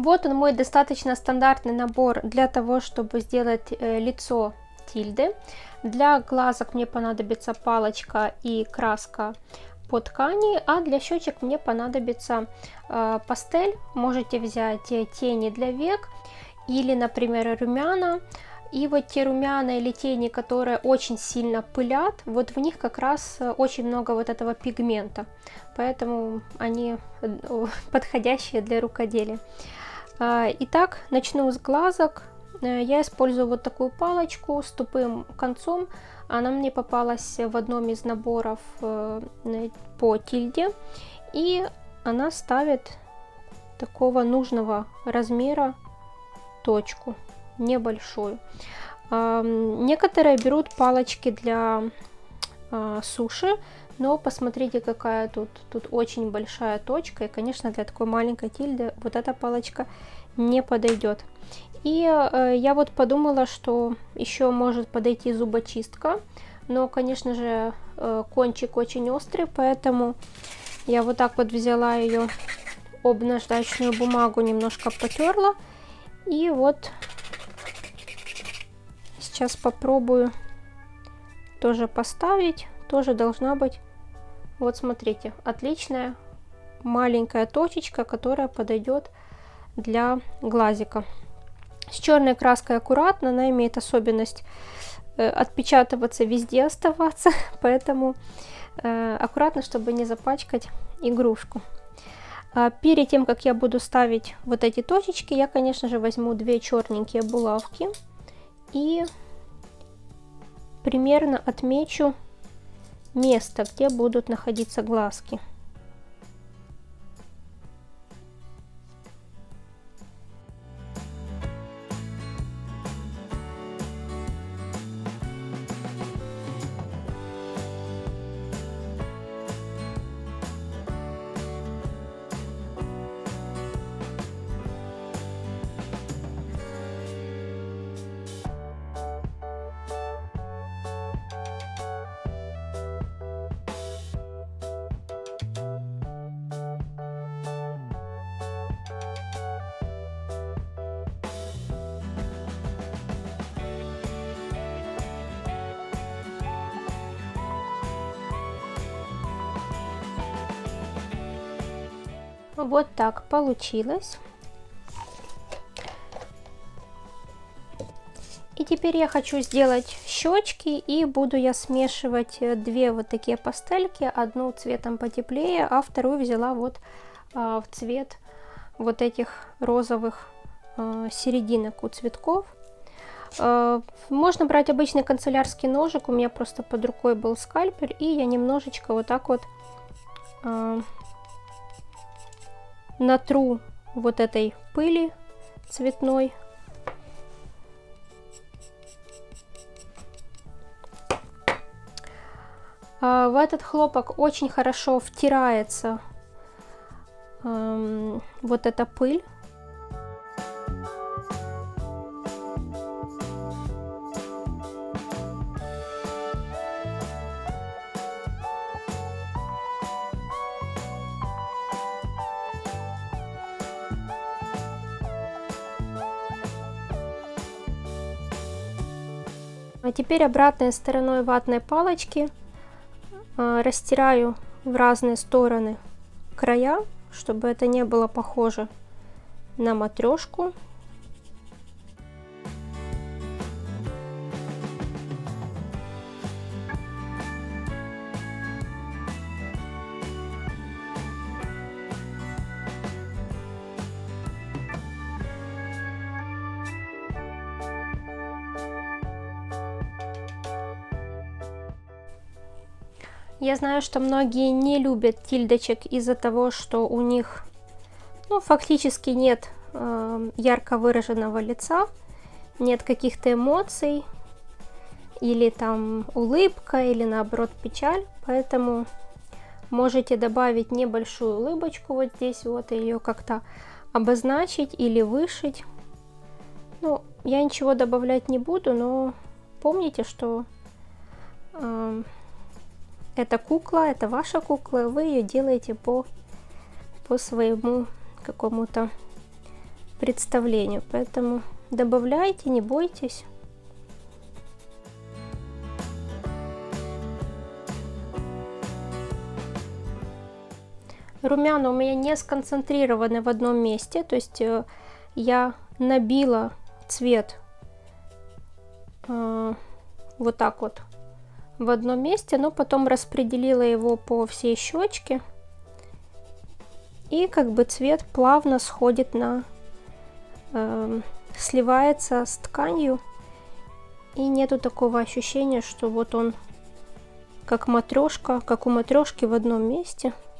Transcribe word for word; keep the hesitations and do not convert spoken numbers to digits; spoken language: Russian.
Вот он, мой достаточно стандартный набор для того, чтобы сделать э, лицо Тильды. Для глазок мне понадобится палочка и краска по ткани, а для щечек мне понадобится э, пастель. Можете взять тени для век или, например, румяна. И вот те румяна или тени, которые очень сильно пылят, вот в них как раз очень много вот этого пигмента, поэтому они подходящие для рукоделия. Итак, начну с глазок. Я использую вот такую палочку с тупым концом. Она мне попалась в одном из наборов по Тильде. И она ставит такого нужного размера точку, небольшую. Некоторые берут палочки для суши, но посмотрите, какая тут, тут очень большая точка. И, конечно, для такой маленькой Тильды вот эта палочка не подойдет. И э, я вот подумала, что еще может подойти зубочистка, но, конечно же, э, кончик очень острый, поэтому я вот так вот взяла ее, об наждачную бумагу немножко потерла, и вот сейчас попробую тоже поставить, тоже должна быть, вот смотрите, отличная маленькая точечка, которая подойдет для глазика. С черной краской аккуратно, она имеет особенность э, отпечатываться везде, оставаться, поэтому э, аккуратно, чтобы не запачкать игрушку. А перед тем, как я буду ставить вот эти точечки, я, конечно же, возьму две черненькие булавки и примерно отмечу место, где будут находиться глазки. Вот так получилось. И теперь я хочу сделать щечки, и буду я смешивать две вот такие пастельки, одну цветом потеплее, а вторую взяла вот а, в цвет вот этих розовых а, серединок у цветков. А, можно брать обычный канцелярский ножик, у меня просто под рукой был скальпель, и я немножечко вот так вот а, натру вот этой пыли цветной. А в этот хлопок очень хорошо втирается эм, вот эта пыль. А теперь обратной стороной ватной палочки э, растираю в разные стороны края, чтобы это не было похоже на матрешку. Я знаю, что многие не любят тильдочек из-за того, что у них, ну, фактически нет э, ярко выраженного лица, нет каких-то эмоций, или там улыбка, или наоборот печаль. Поэтому можете добавить небольшую улыбочку вот здесь, вот, и ее как-то обозначить или вышить. Ну, я ничего добавлять не буду, но помните, что э, это кукла, это ваша кукла, вы ее делаете по, по своему какому-то представлению. Поэтому добавляйте, не бойтесь. Румяна у меня не сконцентрированы в одном месте, то есть я набила цвет э, вот так вот в одном месте, но потом распределила его по всей щечке, и как бы цвет плавно сходит на, э, сливается с тканью, и нету такого ощущения, что вот он как матрешка, как у матрешки в одном месте.